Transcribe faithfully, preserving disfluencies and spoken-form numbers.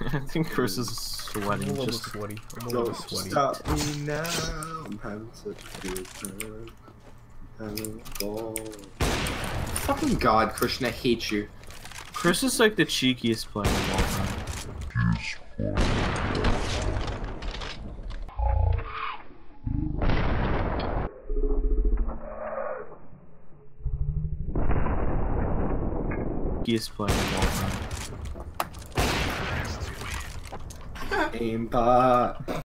I think Chris is sweating. I'm a little Just sweaty. I'm a Don't little sweaty. stop me now. I'm having such a good time. I'm having a ball. Fucking God, Christian, I hate you. Chris is like the cheekiest player of all time. Cheekiest player of all time. Aimbot.